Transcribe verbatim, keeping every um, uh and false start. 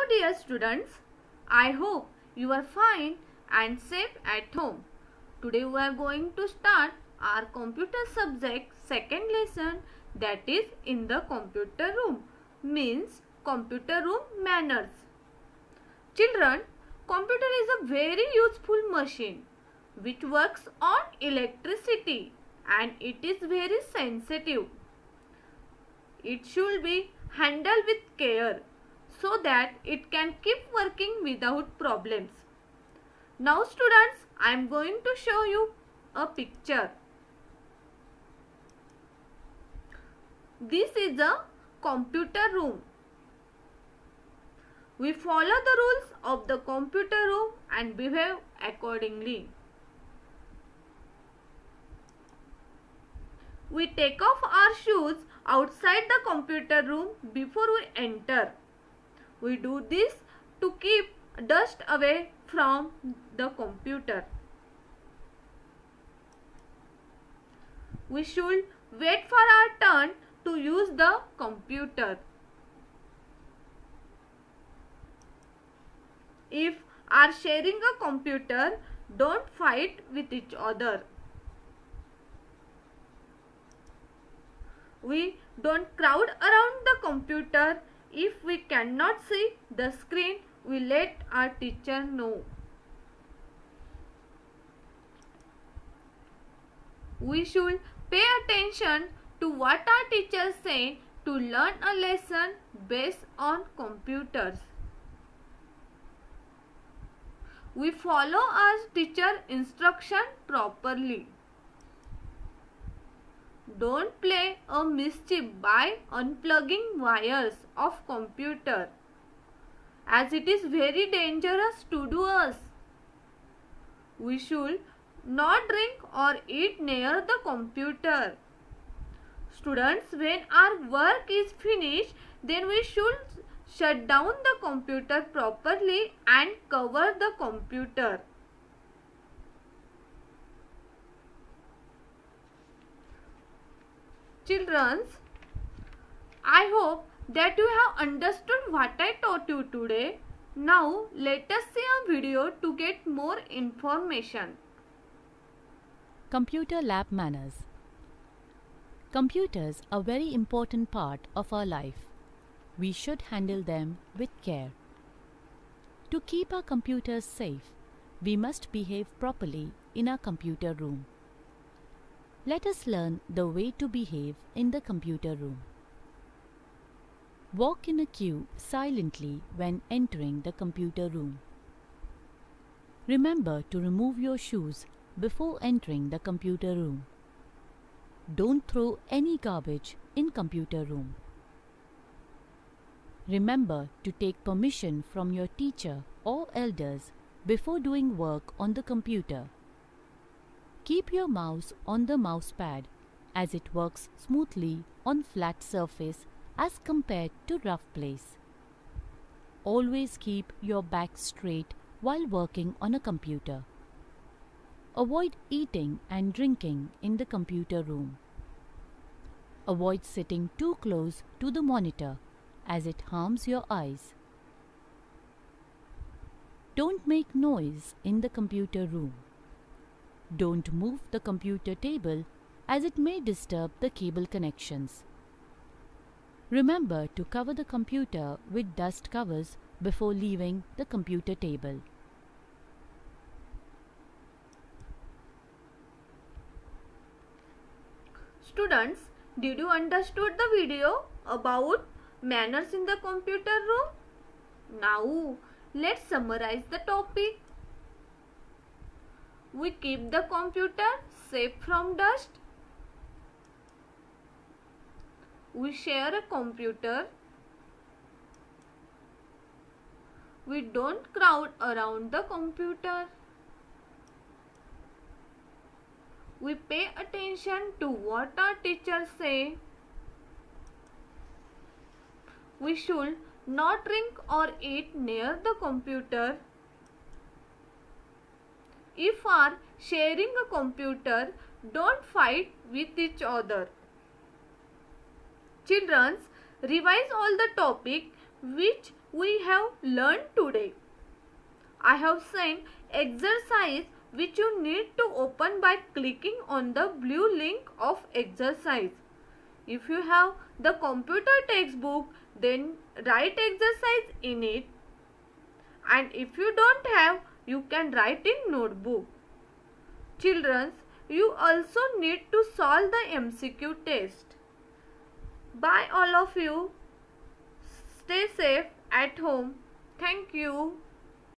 dear students, I hope you are fine and safe at home. Today we are going to start our computer subject second lesson, that is in the computer room, means computer room manners. Children, computer is a very useful machine which works on electricity and it is very sensitive. It should be handled with care so that it can keep working without problems. Now students, I am going to show you a picture. This is a computer room. We follow the rules of the computer room and behave accordingly. We take off our shoes outside the computer room before we enter. We do this to keep dust away from the computer. We should wait for our turn to use the computer. If are sharing a computer, don't fight with each other. We don't crowd around the computer. If we cannot see the screen, we let our teacher know. We should pay attention to what our teachers say to learn a lesson based on computers. We follow our teacher instruction properly. Don't play a mischief by unplugging wires of computer, as it is very dangerous to do us. We should not drink or eat near the computer. Students, when our work is finished, then we should shut down the computer properly and cover the computer. Children, I hope that you have understood what I taught you today. Now let us see a video to get more information. Computer lab manners. Computers are a very important part of our life. We should handle them with care. To keep our computers safe, we must behave properly in our computer room. Let us learn the way to behave in the computer room. Walk in a queue silently when entering the computer room. Remember to remove your shoes before entering the computer room. Don't throw any garbage in computer room. Remember to take permission from your teacher or elders before doing work on the computer. Keep your mouse on the mouse pad as it works smoothly on flat surface as compared to rough place. Always keep your back straight while working on a computer. Avoid eating and drinking in the computer room. Avoid sitting too close to the monitor as it harms your eyes. Don't make noise in the computer room. Don't move the computer table as it may disturb the cable connections. Remember to cover the computer with dust covers before leaving the computer table. Students, did you understood the video about manners in the computer room? Now, let's summarize the topic. We keep the computer safe from dust. We share a computer. We don't crowd around the computer. We pay attention to what our teachers say. We should not drink or eat near the computer. If are sharing a computer, don't fight with each other. Children, revise all the topic which we have learned today. I have sent exercise which you need to open by clicking on the blue link of exercise. If you have the computer textbook, then write exercise in it. And if you don't have, you can write in notebook. Children, you also need to solve the M C Q test. Bye all of you. Stay safe at home. Thank you.